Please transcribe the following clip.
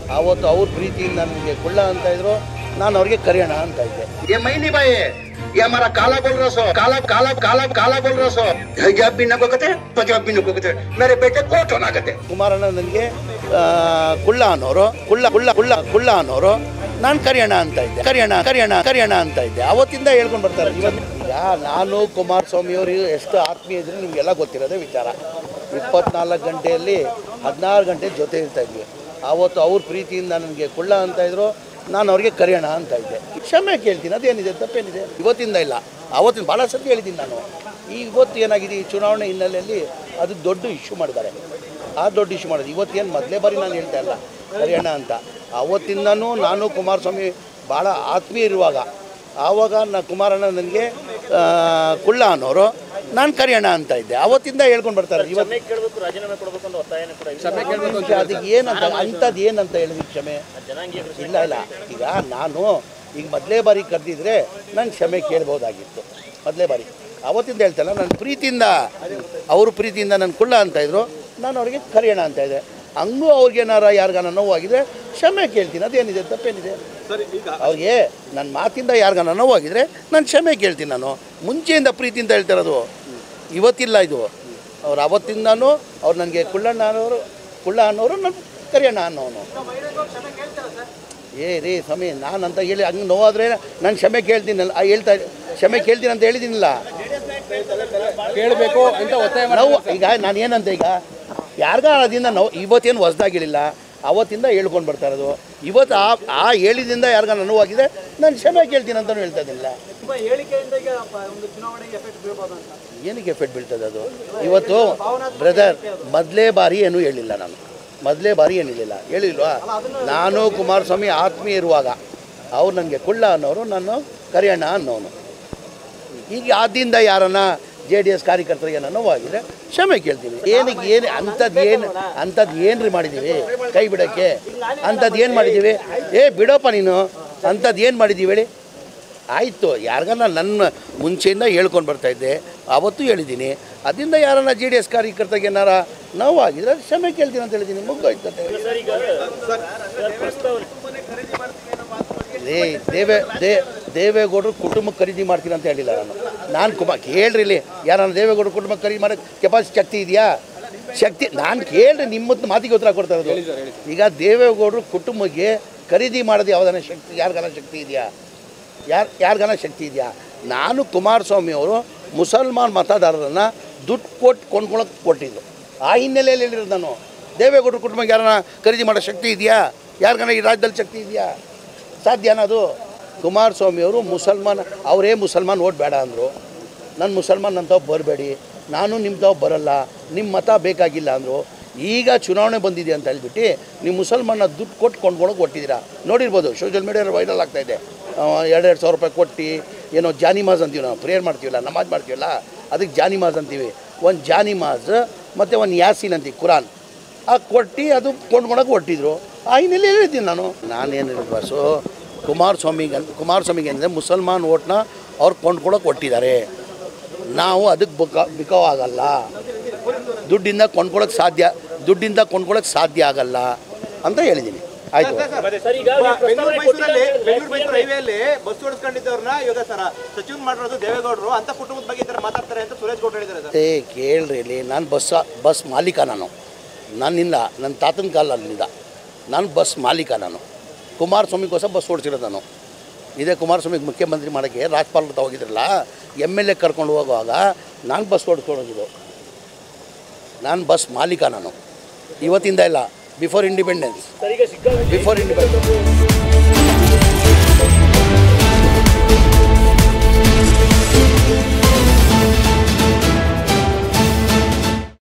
ಆವತ್ತು ಅವ್ರ ಪ್ರೀತಿಯಿಂದ ನನಗೆ ಕುಳ್ಳ ಅಂತ ಇದ್ರು, ನಾನು ಅವ್ರಿಗೆ ಕರಿಯೋಣ ಅಂತ ಇದ್ದೆ. ये महीनी भाई ये हमारा काला बोल रहा सो काला काला काला काला बोल रहा सो हिजाब भी नको कहते पंजाब भी नको कहते मेरे बेटे कोट होना कहते. ಕುಮಾರಣ್ಣ ನನಗೆ ಕುಳ್ಳ ಅನ್ನೋರು ಕುಳ್ಳ ಅನ್ನೋರು, ನಾನು ಕರಿಯೋಣ ಅಂತ ಇದ್ದೆ, ಕರಿಯೋಣ ಅಂತ ಇದ್ದೆ. ಅವತ್ತಿಂದ ಹೇಳ್ಕೊಂಡು ಬರ್ತಾರೆ. ಈಗ ನಾನು ಕುಮಾರಸ್ವಾಮಿ ಅವರು ಎಷ್ಟು ಆತ್ಮೀಯ ಇದ್ರೆ ನಿಮಗೆಲ್ಲ ಗೊತ್ತಿರೋದೇ ವಿಚಾರ. 24 ಗಂಟೆಯಲ್ಲಿ 16 ಗಂಟೆ ಜೊತೆ ಇರ್ತಾ ಇದ್ವಿ. ಆವತ್ತು ಅವ್ರ ಪ್ರೀತಿಯಿಂದ ನನಗೆ ಕುಳ್ಳ ಅಂತ ಇದ್ರು, ನಾನು ಅವ್ರಿಗೆ ಕರಿಯೋಣ ಅಂತ ಇದ್ದೆ. ಕ್ಷಮೆ ಕೇಳ್ತೀನಿ, ಅದೇನಿದೆ, ತಪ್ಪೇನಿದೆ? ಇವತ್ತಿಂದ ಇಲ್ಲ, ಆವತ್ತಿನ ಭಾಳ ಸತಿ ಹೇಳಿದ್ದೀನಿ ನಾನು. ಇವತ್ತು ಏನಾಗಿದೆ, ಈ ಚುನಾವಣೆ ಹಿನ್ನೆಲೆಯಲ್ಲಿ ಅದು ದೊಡ್ಡ ಇಶ್ಯೂ ಮಾಡಿದ್ದಾರೆ. ಆ ದೊಡ್ಡ ಇಶ್ಯೂ ಮಾಡೋದು ಇವತ್ತೇನು ಮೊದಲೇ ಬಾರಿ ನಾನು ಹೇಳ್ತಾ ಇಲ್ಲ ಕರಿಯೋಣ ಅಂತ. ಆವತ್ತಿಂದನೂ ನಾನು ಕುಮಾರಸ್ವಾಮಿ ಭಾಳ ಆತ್ಮೀಯ ಇರುವಾಗ ಆವಾಗ ಕುಮಾರಣ್ಣ ನನಗೆ ಕುಳ್ಳ ಅನ್ನೋರು, ನಾನು ಕರಿಯೋಣ ಅಂತ ಇದ್ದೆ. ಅವತ್ತಿಂದ ಹೇಳ್ಕೊಂಡು ಬರ್ತಾರೆ. ಇವತ್ತು ಅದಕ್ಕೆ ಏನಂತ ಅಂಥದ್ದು ಏನಂತ ಹೇಳಿದ್ವಿ ಕ್ಷಮೆ ಇಲ್ಲ. ಈಗ ನಾನು ಈಗ ಮೊದಲೇ ಬಾರಿ ಕರೆದಿದ್ರೆ ನಾನು ಕ್ಷಮೆ ಕೇಳ್ಬೋದಾಗಿತ್ತು. ಮೊದಲೇ ಬಾರಿ ಅವತ್ತಿಂದ ಹೇಳ್ತಲ್ಲ, ನನ್ನ ಪ್ರೀತಿಯಿಂದ ಅವ್ರ ಪ್ರೀತಿಯಿಂದ ನಾನು ಕುಳ್ಳ ಅಂತ ಇದ್ರು, ನಾನು ಅವ್ರಿಗೆ ಕರಿಯೋಣ ಅಂತ ಇದ್ದೆ. ಹಂಗೂ ಅವ್ರಿಗೇನಾರ ಯಾರಿಗಾನ ನೋವಾಗಿದ್ರೆ ಕ್ಷಮೆ ಕೇಳ್ತೀನಿ, ಅದೇನಿದೆ, ತಪ್ಪೇನಿದೆ? ಅವ್ರಿಗೆ ನನ್ನ ಮಾತಿಂದ ಯಾರಿಗಾನ ನೋವಾಗಿದ್ರೆ ನಾನು ಕ್ಷಮೆ ಕೇಳ್ತೀನಿ. ನಾನು ಮುಂಚೆಯಿಂದ ಪ್ರೀತಿಯಿಂದ ಹೇಳ್ತಿರೋದು, ಇವತ್ತಿಲ್ಲ ಇದು. ಅವ್ರು ಅವತ್ತಿಂದನೂ ಅವ್ರು ನನಗೆ ಕುಳ್ಳ ಅನ್ನೋರು ನಾನು ಕರಿಯೋಣ ಅನ್ನೋನು. ರೀ ಸ್ವಾಮಿ, ನಾನಂತ ಹೇಳಿ ಹಂಗೆ ನೋವಾದರೆ ನಾನು ಕ್ಷಮೆ ಕೇಳ್ತೀನಲ್ಲ, ಕ್ಷಮೆ ಕೇಳ್ತೀನಿ ಅಂತ ಹೇಳಿದ್ದೀನಿಲ್ಲ. ಕೇಳಬೇಕು ಅಂತ ಒತ್ತಾಯ ನಾವು ಈಗ ನಾನು ಏನಂತ ಈಗ ಯಾರಿಗಾರದಿಂದ ನಾವು ಇವತ್ತೇನು ಹೊಸ್ದಾಗಿಳಿಲ್ಲ, ಅವತ್ತಿಂದ ಹೇಳ್ಕೊಂಡು ಬರ್ತಾ ಇರೋದು. ಇವತ್ತು ಆ ಹೇಳಿದಿಂದ ಯಾರಿಗ ನೋವಾಗಿದೆ ನಾನು ಕ್ಷಮೆ ಕೇಳ್ತೀನಿ ಅಂತಲೂ ಹೇಳ್ತಾ ಇದ್ದೀನಿಲ್ಲ. ಏನಕ್ಕೆ ಎಫೆಕ್ಟ್ ಬೀಳ್ತದೆ ಅದು? ಇವತ್ತು ಬ್ರದರ್ ಮೊದಲೇ ಬಾರಿ ಏನೂ ಹೇಳಿಲ್ಲ ನಾನು, ಹೇಳಿಲ್ವಾ? ನಾನು ಕುಮಾರಸ್ವಾಮಿ ಆತ್ಮೀಯ ಇರುವಾಗ ಅವ್ರು ನನಗೆ ಕುಳ್ಳ ಅನ್ನೋರು, ನಾನು ಕರಿಯೋಣ ಅನ್ನೋನು. ಈಗ ಆದಿಂದ ಯಾರನ್ನ JDS ಕಾರ್ಯಕರ್ತರಿಗೆ ನೋವಾಗಿದ್ರೆ ಕ್ಷಮೆ ಕೇಳ್ತೀವಿ. ಏನು ಅಂಥದ್ದು ಏನ್ರಿ ಮಾಡಿದ್ದೀವಿ ಕೈ ಬಿಡೋಕ್ಕೆ? ಅಂಥದ್ದು ಏನು ಮಾಡಿದ್ದೀವಿ? ಬಿಡೋಪ್ಪ ನೀನು, ಅಂಥದ್ದು ಏನು ಮಾಡಿದ್ದೀವಿ ಹೇಳಿ? ಆಯಿತು, ಯಾರಿಗಾನ ನನ್ನ ಮುಂಚೆಯಿಂದ ಹೇಳ್ಕೊಂಡು ಬರ್ತಾಯಿದ್ದೆ, ಅವತ್ತು ಹೇಳಿದ್ದೀನಿ. ಅದರಿಂದ ಯಾರನ್ನ JDS ಕಾರ್ಯಕರ್ತರಿಗೆ ಏನಾರ ನೋವಾಗಿದ್ರೆ ಕ್ಷಮೆ ಕೇಳ್ತೀನಿ ಅಂತ ಹೇಳಿದ್ದೀನಿ, ಮುಗ್ದೋಯ್ತದೆ. ದೇವೇಗೌಡರು ಕುಟುಂಬಕ್ಕೆ ಖರೀದಿ ಮಾಡ್ತೀನಿ ಅಂತ ಹೇಳಿಲ್ಲ ನಾನು. ಕೇಳ್ರಿ ಇಲ್ಲಿ, ಯಾರನ್ನ ದೇವೇಗೌಡರು ಕುಟುಂಬಕ್ಕೆ ಖರೀದಿ ಮಾಡೋಕ್ಕೆ ಕೆಪಾಸಿಟಿ ಶಕ್ತಿ ಇದೆಯಾ? ನಾನು ಕೇಳ್ರಿ, ನಿಮ್ಮ ಮಾತಿಗೆ ಉತ್ತರ ಕೊಡ್ತಾ ಇರೋದು. ಈಗ ದೇವೇಗೌಡರು ಕುಟುಂಬಕ್ಕೆ ಖರೀದಿ ಮಾಡೋದು ಯಾವುದಾನ ಶಕ್ತಿ ಯಾರಿಗಾನ ಶಕ್ತಿ ಇದೆಯಾ? ನಾನು ಕುಮಾರಸ್ವಾಮಿ ಅವರು ಮುಸಲ್ಮಾನ್ ಮತದಾರರನ್ನು ದುಡ್ಡು ಕೊಂಡ್ಕೊಳಕ್ಕೆ ಕೊಟ್ಟಿದ್ದು. ಆ ಹಿನ್ನೆಲೆಯಲ್ಲಿ ಹೇಳಿರೋದು ನಾನು. ದೇವೇಗೌಡರು ಕುಟುಂಬಕ್ಕೆ ಯಾರನ್ನ ಖರೀದಿ ಮಾಡೋ ಶಕ್ತಿ ಇದೆಯಾ? ಯಾರಿಗಾನ ಈ ರಾಜ್ಯದಲ್ಲಿ ಶಕ್ತಿ ಇದೆಯಾ? ಸಾಧ್ಯನಾ ಅದು? ಕುಮಾರಸ್ವಾಮಿಯವರು ಅವರೇ ಮುಸಲ್ಮಾನ್ ಓಟ್ ಬೇಡ ಅಂದರು. ನಾನು ಮುಸಲ್ಮಾನ್ ಅಂಥವು ಬರಬೇಡಿ, ನಾನು ನಿಮ್ಮ ತಾವು ಬರಲ್ಲ, ನಿಮ್ಮ ಮತ ಬೇಕಾಗಿಲ್ಲ ಅಂದರು. ಈಗ ಚುನಾವಣೆ ಬಂದಿದೆ ಅಂತ ಹೇಳ್ಬಿಟ್ಟು ನೀವು ಮುಸಲ್ಮಾನ ದುಡ್ಡು ಕೊಂಡ್ಕೊಳಕ್ಕೆ ಕೊಟ್ಟಿದ್ದೀರಾ. ನೋಡಿರ್ಬೋದು, ಸೋಷಿಯಲ್ ಮೀಡಿಯಾದಲ್ಲಿ ವೈರಲ್ ಆಗ್ತಾಯಿದೆ. 2,000 ರೂಪಾಯಿ ಕೊಟ್ಟು ಏನೋ ಜಾನಿಮಾಜ್ ಅಂತೀವಿ, ನಾವು ಪ್ರೇಯರ್ ಮಾಡ್ತೀವಲ್ಲ, ನಮಾಜ್ ಮಾಡ್ತೀವಲ್ಲ, ಅದಕ್ಕೆ ಜಾನಿಮಾಜ್ ಅಂತೀವಿ. ಒಂದು ಜಾನಿಮಾಜ್ ಮತ್ತು ಒಂದು ಯಾಸೀನ್ ಅಂತೀವಿ, ಕುರಾನ್, ಕೊಟ್ಟು ಅದು ಕೊಂಡ್ಕೊಳಕ್ಕೆ ಕೊಟ್ಟಿದ್ರು. ಆ ಹಿನ್ನೆಲೆ ಹೇಳಿದ್ದೀನಿ ನಾನೇನು ಹೇಳಿದ ಬಸ್ಸು ಕುಮಾರಸ್ವಾಮಿಗೆ ಅಂದರೆ ಮುಸಲ್ಮಾನ್ ಓಟ್ನ ಅವ್ರು ಕೊಂಡ್ಕೊಳಕ್ಕೆ ಕೊಟ್ಟಿದ್ದಾರೆ. ನಾವು ಅದಕ್ಕೆ ಬಿಕಾವಾಗಲ್ಲ, ದುಡ್ಡಿಂದ ಕೊಂಡ್ಕೊಳಕ್ಕೆ ಸಾಧ್ಯ ಆಗಲ್ಲ ಅಂತ ಹೇಳಿದ್ದೀನಿ. ಆಯಿತು. ರೈಲ್ವೆಯಲ್ಲಿ ಬಸ್ ಓಡಿಸ್ಕೊಂಡಿದ್ದವ್ರನ್ನ ಇವಾಗ ಸಚಿವ ಮಾಡಿರೋದು ದೇವೇಗೌಡರು ಅಂತ ಕುಟುಂಬದ ಬಗ್ಗೆ ಮಾತಾಡ್ತಾರೆ ಅಂತ ಸುರೇಶ್ ಗೌಡ ಹೇಳಿದ್ದಾರೆ. ಕೇಳ್ರಿ ಇಲ್ಲಿ, ನಾನು ಬಸ್ ಮಾಲೀಕ. ನನ್ನಿಂದ ನನ್ನ ತಾತನ ಕಾಲದಿಂದ ನಾನು ಬಸ್ ಮಾಲೀಕ. ನಾನು ಕುಮಾರಸ್ವಾಮಿಗೋಸ್ಕರ ಬಸ್ ಓಡಿಸಿರೋದು ನಾನು. ಇದೇ ಕುಮಾರಸ್ವಾಮಿಗೆ ಮುಖ್ಯಮಂತ್ರಿ ಮಾಡೋಕ್ಕೆ ರಾಜ್ಪಾಲರು ಹೋಗಿದ್ರಲ್ಲ, MLA ಕರ್ಕೊಂಡು ಹೋಗುವಾಗ ನಾನು ಬಸ್ ಓಡಿಸ್ಕೊಂಡು ನಾನು ಬಸ್ ಮಾಲೀಕ. ನಾನು ಇವತ್ತಿಂದ ಇಲ್ಲ, ಬಿಫೋರ್ ಇಂಡಿಪೆಂಡೆನ್ಸ್.